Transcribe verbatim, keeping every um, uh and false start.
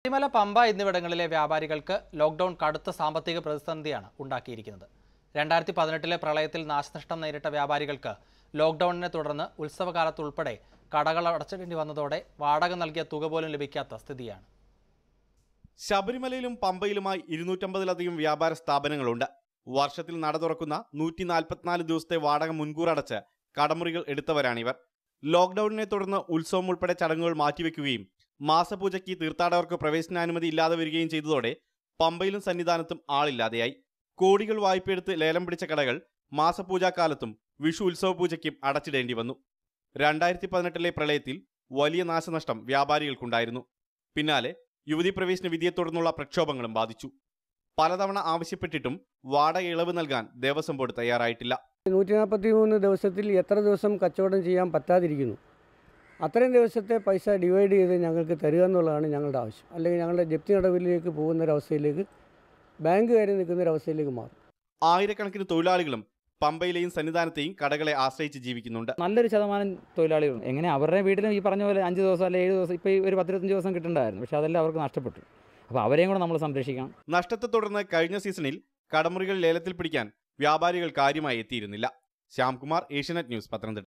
ശബരിമല, പമ്പ എന്നിവിടങ്ങളിലെ വ്യാപാരികൾക്ക് ലോക്ക്ഡൌൺ കടുത്ത സാമ്പത്തിക പ്രതിസന്ധിയാണ് ഉണ്ടാക്കിയിരിക്കുന്നത്. രണ്ടായിരത്തി പതിനെട്ടിലെ പ്രളയത്തിൽ നാശനഷ്ടം നേരിട്ട വ്യാപാരികൾക്ക് ലോക്ക്ഡൌണിനെ തുടർന്ന് ഉത്സവകാലത്തുൾപ്പെടെ കടകൾ അടച്ചിടേണ്ടി വന്നതോടെ വാടക നൽകിയ തുക പോലും ലഭിക്കാത്ത സ്ഥിതിയാണ്. ശബരിമലയിലും പമ്പയിലുമായി ഇരുന്നൂറ്റമ്പതിലധികം വ്യാപാര സ്ഥാപനങ്ങളുണ്ട്. വർഷത്തിൽ നട തുറക്കുന്ന നൂറ്റി നാൽപ്പത്തിനാല് ദിവസത്തെ വാടക മുൻകൂർ അടച്ച് കടമുറികൾ എടുത്തവരാണിവർ. ലോക്ക്ഡൌണിനെ തുടർന്ന് ഉത്സവം ഉൾപ്പെടെ ചടങ്ങുകൾ മാറ്റിവെക്കുകയും മാസപൂജയ്ക്ക് തീർത്ഥാടകർക്ക് പ്രവേശനാനുമതി ഇല്ലാതെ വരികയും ചെയ്തതോടെ പമ്പയിലും സന്നിധാനത്തും ആളില്ലാതെയായി. കോടികൾ വായ്പയെടുത്ത് ലേലം പിടിച്ച കടകൾ മാസപൂജാക്കാലത്തും വിഷു ഉത്സവ പൂജയ്ക്കും അടച്ചിടേണ്ടി വന്നു. രണ്ടായിരത്തി പതിനെട്ടിലെ പ്രളയത്തിൽ വലിയ നാശനഷ്ടം വ്യാപാരികൾക്കുണ്ടായിരുന്നു. പിന്നാലെ യുവതി പ്രവേശന വിധിയെ തുടർന്നുള്ള പ്രക്ഷോഭങ്ങളും ബാധിച്ചു. പലതവണ ആവശ്യപ്പെട്ടിട്ടും വാടക ഇളവ് നൽകാൻ ദേവസ്വം ബോർഡ് തയ്യാറായിട്ടില്ല. നൂറ്റി നാൽപ്പത്തി മൂന്ന് ദിവസത്തിൽ എത്ര ദിവസം കച്ചവടം ചെയ്യാൻ പറ്റാതിരിക്കുന്നു, അത്രയും ദിവസത്തെ പൈസ ഡിവൈഡ് ചെയ്ത് ഞങ്ങൾക്ക് തരിക എന്നുള്ളതാണ് ഞങ്ങളുടെ ആവശ്യം. അല്ലെങ്കിൽ ഞങ്ങളുടെ ജപ്തി നടപടിയിലേക്ക് പോകുന്നൊരവസ്ഥയിലേക്ക് ബാങ്കുകാർ നിൽക്കുന്നൊരവസ്ഥയിലേക്ക് മാറും. ആയിരക്കണക്കിന് തൊഴിലാളികളും പമ്പയിലെയും സന്നിധാനത്തെയും കടകളെ ആശ്രയിച്ച് ജീവിക്കുന്നുണ്ട്. നല്ലൊരു ശതമാനം തൊഴിലാളികളുണ്ട്. എങ്ങനെ അവരുടെ വീട്ടിലും ഈ പറഞ്ഞ പോലെ അഞ്ച് ദിവസം അല്ലെങ്കിൽ ഏഴ് ദിവസം ഇപ്പോൾ ഈ ഒരു പത്തിരുപത്തഞ്ച് ദിവസം കിട്ടണ്ടായിരുന്നു. പക്ഷേ അതെല്ലാം അവർക്ക് നഷ്ടപ്പെട്ടു. അപ്പോൾ അവരെയും കൂടെ നമ്മൾ സംരക്ഷിക്കണം. നഷ്ടത്തെ തുടർന്ന് കഴിഞ്ഞ സീസണിൽ കടമുറികൾ ലേലത്തിൽ പിടിക്കാൻ വ്യാപാരികൾ കാര്യമായി എത്തിയിരുന്നില്ല. ശ്യാംകുമാർ, ഏഷ്യാനെറ്റ് ന്യൂസ്, പത്തനംതിട്ട.